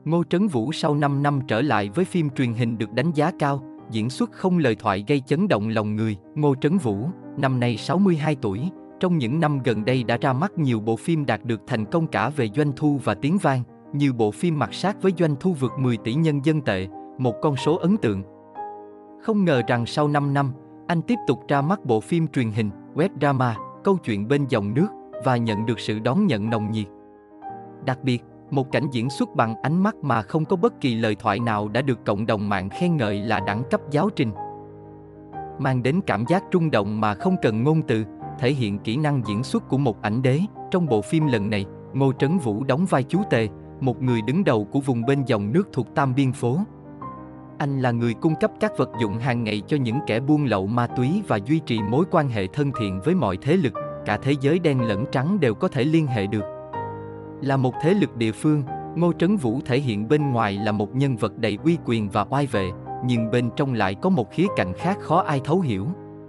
Ngô Trấn Vũ sau 5 năm trở lại với phim truyền hình được đánh giá cao, diễn xuất không lời thoại gây chấn động lòng người. Ngô Trấn Vũ, năm nay 62 tuổi, trong những năm gần đây đã ra mắt nhiều bộ phim đạt được thành công cả về doanh thu và tiếng vang, như bộ phim Mặt Sát với doanh thu vượt 10 tỷ nhân dân tệ, một con số ấn tượng. Không ngờ rằng sau 5 năm, anh tiếp tục ra mắt bộ phim truyền hình, web drama, Câu chuyện bên dòng nước và nhận được sự đón nhận nồng nhiệt. Đặc biệt, một cảnh diễn xuất bằng ánh mắt mà không có bất kỳ lời thoại nào đã được cộng đồng mạng khen ngợi là đẳng cấp giáo trình. Mang đến cảm giác rung động mà không cần ngôn từ, thể hiện kỹ năng diễn xuất của một ảnh đế. Trong bộ phim lần này, Ngô Trấn Vũ đóng vai chú Tề, một người đứng đầu của vùng bên dòng nước thuộc Tam Biên phố. Anh là người cung cấp các vật dụng hàng ngày cho những kẻ buôn lậu ma túy và duy trì mối quan hệ thân thiện với mọi thế lực, cả thế giới đen lẫn trắng đều có thể liên hệ được. Là một thế lực địa phương, Ngô Trấn Vũ thể hiện bên ngoài là một nhân vật đầy uy quyền và oai vệ, nhưng bên trong lại có một khía cạnh khác khó ai thấu hiểu.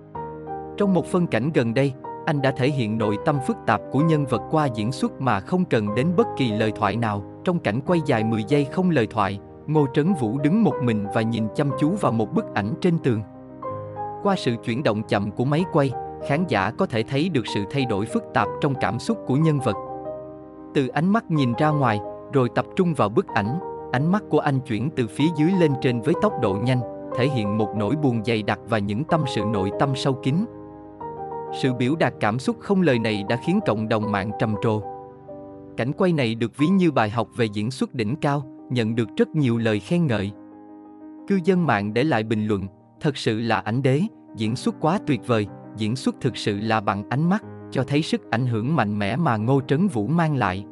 Trong một phân cảnh gần đây, anh đã thể hiện nội tâm phức tạp của nhân vật qua diễn xuất mà không cần đến bất kỳ lời thoại nào. Trong cảnh quay dài 10 giây không lời thoại, Ngô Trấn Vũ đứng một mình và nhìn chăm chú vào một bức ảnh trên tường. Qua sự chuyển động chậm của máy quay, khán giả có thể thấy được sự thay đổi phức tạp trong cảm xúc của nhân vật. Từ ánh mắt nhìn ra ngoài, rồi tập trung vào bức ảnh, ánh mắt của anh chuyển từ phía dưới lên trên với tốc độ nhanh, thể hiện một nỗi buồn dày đặc và những tâm sự nội tâm sâu kín. Sự biểu đạt cảm xúc không lời này đã khiến cộng đồng mạng trầm trồ. Cảnh quay này được ví như bài học về diễn xuất đỉnh cao, nhận được rất nhiều lời khen ngợi. Cư dân mạng để lại bình luận, thật sự là ảnh đế, diễn xuất quá tuyệt vời, diễn xuất thực sự là bằng ánh mắt, cho thấy sức ảnh hưởng mạnh mẽ mà Ngô Trấn Vũ mang lại.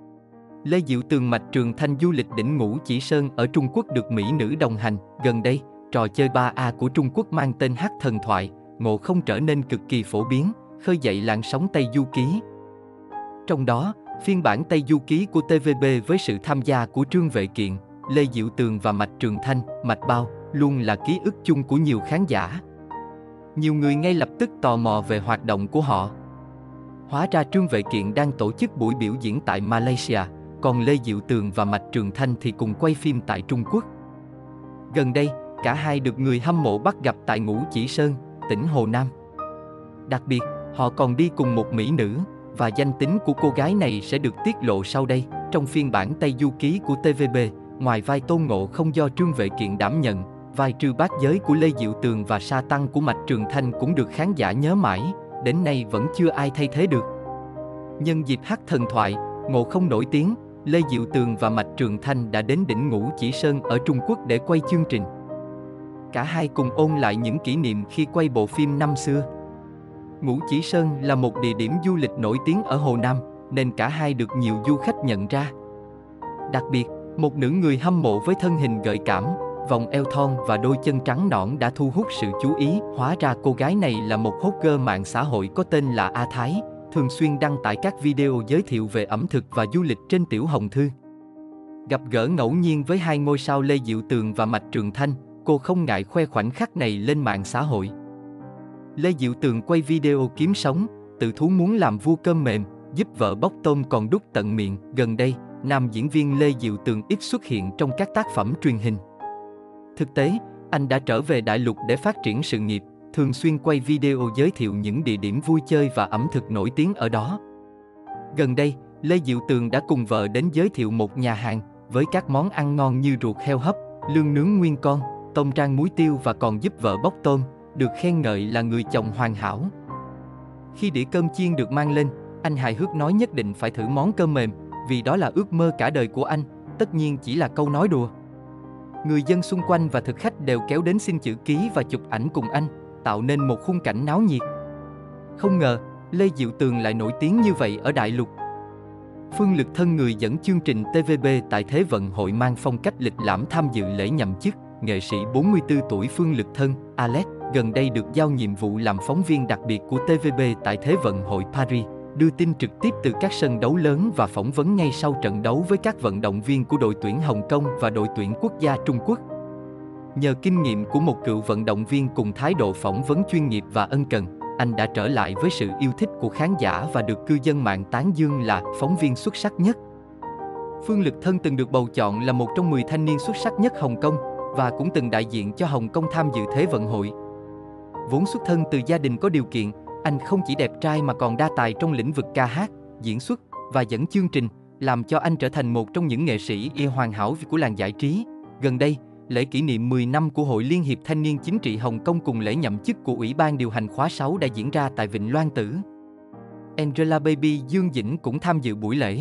Lê Diệu Tường Mạch Trường Thanh du lịch đỉnh Ngũ Chỉ Sơn ở Trung Quốc được mỹ nữ đồng hành. Gần đây, trò chơi 3A của Trung Quốc mang tên Hắc Thần Thoại, Ngộ Không trở nên cực kỳ phổ biến, khơi dậy làn sóng Tây Du Ký. Trong đó, phiên bản Tây Du Ký của TVB với sự tham gia của Trương Vệ Kiện, Lê Diệu Tường và Mạch Trường Thanh, Mạch Bao, luôn là ký ức chung của nhiều khán giả. Nhiều người ngay lập tức tò mò về hoạt động của họ. Hóa ra Trương Vệ Kiện đang tổ chức buổi biểu diễn tại Malaysia, còn Lê Diệu Tường và Mạch Trường Thanh thì cùng quay phim tại Trung Quốc. Gần đây, cả hai được người hâm mộ bắt gặp tại Ngũ Chỉ Sơn, tỉnh Hồ Nam. Đặc biệt, họ còn đi cùng một mỹ nữ, và danh tính của cô gái này sẽ được tiết lộ sau đây. Trong phiên bản Tây Du Ký của TVB, ngoài vai Tôn Ngộ Không do Trương Vệ Kiện đảm nhận, vai Trư Bát Giới của Lê Diệu Tường và Sa Tăng của Mạch Trường Thanh cũng được khán giả nhớ mãi, đến nay vẫn chưa ai thay thế được. Nhân dịp Hắc Thần Thoại, Ngộ Không nổi tiếng, Lê Diệu Tường và Mạch Trường Thanh đã đến đỉnh Ngũ Chỉ Sơn ở Trung Quốc để quay chương trình. Cả hai cùng ôn lại những kỷ niệm khi quay bộ phim năm xưa. Ngũ Chỉ Sơn là một địa điểm du lịch nổi tiếng ở Hồ Nam, nên cả hai được nhiều du khách nhận ra. Đặc biệt, một nữ người hâm mộ với thân hình gợi cảm, vòng eo thon và đôi chân trắng nõn đã thu hút sự chú ý. Hóa ra cô gái này là một hot girl mạng xã hội có tên là A Thái, thường xuyên đăng tải các video giới thiệu về ẩm thực và du lịch trên Tiểu Hồng Thư. Gặp gỡ ngẫu nhiên với hai ngôi sao Lê Diệu Tường và Mạch Trường Thanh, cô không ngại khoe khoảnh khắc này lên mạng xã hội. Lê Diệu Tường quay video kiếm sống, tự thú muốn làm vua cơm mềm, giúp vợ bóc tôm còn đút tận miệng. Gần đây, nam diễn viên Lê Diệu Tường ít xuất hiện trong các tác phẩm truyền hình. Thực tế, anh đã trở về đại lục để phát triển sự nghiệp, thường xuyên quay video giới thiệu những địa điểm vui chơi và ẩm thực nổi tiếng ở đó. Gần đây, Lê Diệu Tường đã cùng vợ đến giới thiệu một nhà hàng với các món ăn ngon như ruột heo hấp, lươn nướng nguyên con, tôm rang muối tiêu và còn giúp vợ bóc tôm, được khen ngợi là người chồng hoàn hảo. Khi đĩa cơm chiên được mang lên, anh hài hước nói nhất định phải thử món cơm mềm, vì đó là ước mơ cả đời của anh, tất nhiên chỉ là câu nói đùa. Người dân xung quanh và thực khách đều kéo đến xin chữ ký và chụp ảnh cùng anh, tạo nên một khung cảnh náo nhiệt. Không ngờ, Lê Diệu Tường lại nổi tiếng như vậy ở đại lục. Phương Lực Thân, người dẫn chương trình TVB tại Thế vận hội mang phong cách lịch lãm tham dự lễ nhậm chức, nghệ sĩ 44 tuổi Phương Lực Thân, Alex, gần đây được giao nhiệm vụ làm phóng viên đặc biệt của TVB tại Thế vận hội Paris, đưa tin trực tiếp từ các sân đấu lớn và phỏng vấn ngay sau trận đấu với các vận động viên của đội tuyển Hồng Kông và đội tuyển quốc gia Trung Quốc. Nhờ kinh nghiệm của một cựu vận động viên cùng thái độ phỏng vấn chuyên nghiệp và ân cần, anh đã trở lại với sự yêu thích của khán giả và được cư dân mạng tán dương là phóng viên xuất sắc nhất. Phương Lực Thân từng được bầu chọn là một trong 10 thanh niên xuất sắc nhất Hồng Kông và cũng từng đại diện cho Hồng Kông tham dự Thế vận hội. Vốn xuất thân từ gia đình có điều kiện, anh không chỉ đẹp trai mà còn đa tài trong lĩnh vực ca hát, diễn xuất và dẫn chương trình, làm cho anh trở thành một trong những nghệ sĩ hoàn hảo của làng giải trí. Gần đây, lễ kỷ niệm 10 năm của Hội Liên hiệp Thanh niên Chính trị Hồng Kông cùng lễ nhậm chức của Ủy ban điều hành khóa 6 đã diễn ra tại Vịnh Loan Tử. Angelababy Dương Dĩnh cũng tham dự buổi lễ.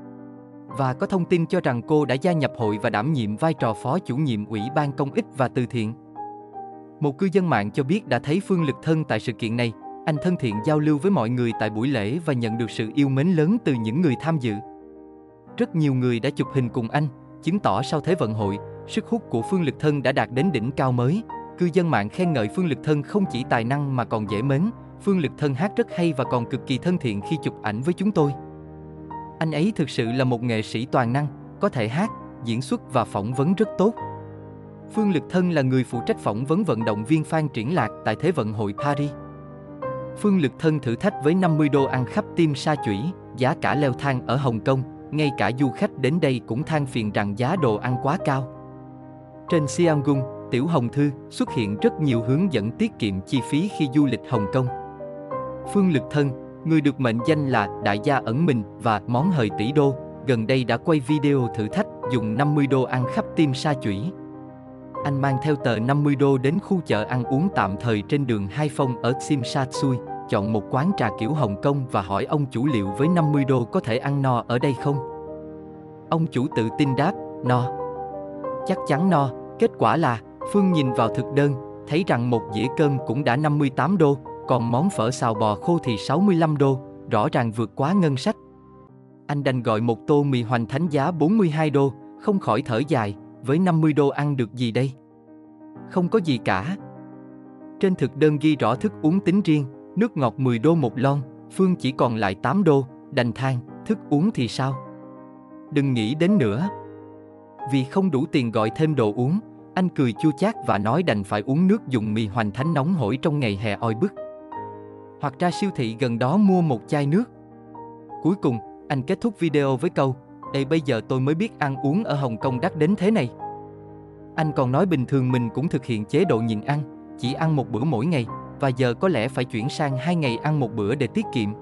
Và có thông tin cho rằng cô đã gia nhập hội và đảm nhiệm vai trò phó chủ nhiệm Ủy ban Công ích và Từ thiện. Một cư dân mạng cho biết đã thấy Phương Lực Thân tại sự kiện này. Anh thân thiện giao lưu với mọi người tại buổi lễ và nhận được sự yêu mến lớn từ những người tham dự. Rất nhiều người đã chụp hình cùng anh, chứng tỏ sau Thế vận hội, sức hút của Phương Lực Thân đã đạt đến đỉnh cao mới. Cư dân mạng khen ngợi Phương Lực Thân không chỉ tài năng mà còn dễ mến. Phương Lực Thân hát rất hay và còn cực kỳ thân thiện khi chụp ảnh với chúng tôi. Anh ấy thực sự là một nghệ sĩ toàn năng, có thể hát, diễn xuất và phỏng vấn rất tốt. Phương Lực Thân là người phụ trách phỏng vấn vận động viên Phan Triển Lạc tại Thế vận hội Paris. Phương Lực Thân thử thách với 50 đô ăn khắp tim sa chủy, giá cả leo thang ở Hồng Kông, ngay cả du khách đến đây cũng than phiền rằng giá đồ ăn quá cao. Trên Siamgung, Tiểu Hồng Thư xuất hiện rất nhiều hướng dẫn tiết kiệm chi phí khi du lịch Hồng Kông. Phương Lực Thân, người được mệnh danh là đại gia ẩn mình và món hời tỷ đô, gần đây đã quay video thử thách dùng 50 đô ăn khắp tim sa chủy. Anh mang theo tờ 50 đô đến khu chợ ăn uống tạm thời trên đường Hai Phong ở Tsim Sha Tsui, chọn một quán trà kiểu Hồng Kông và hỏi ông chủ liệu với 50 đô có thể ăn no ở đây không. Ông chủ tự tin đáp, no. Chắc chắn no. Kết quả là, Phương nhìn vào thực đơn, thấy rằng một dĩa cơm cũng đã 58 đô, còn món phở xào bò khô thì 65 đô, rõ ràng vượt quá ngân sách. Anh đành gọi một tô mì hoành thánh giá 42 đô, không khỏi thở dài, với 50 đô ăn được gì đây? Không có gì cả. Trên thực đơn ghi rõ thức uống tính riêng, nước ngọt 10 đô một lon, Phương chỉ còn lại 8 đô, đành than, thức uống thì sao? Đừng nghĩ đến nữa. Vì không đủ tiền gọi thêm đồ uống, anh cười chua chát và nói đành phải uống nước dùng mì hoành thánh nóng hổi trong ngày hè oi bức. Hoặc ra siêu thị gần đó mua một chai nước. Cuối cùng, anh kết thúc video với câu, "Ê bây giờ tôi mới biết ăn uống ở Hồng Kông đắt đến thế này." Anh còn nói bình thường mình cũng thực hiện chế độ nhịn ăn, chỉ ăn một bữa mỗi ngày, và giờ có lẽ phải chuyển sang 2 ngày ăn một bữa để tiết kiệm.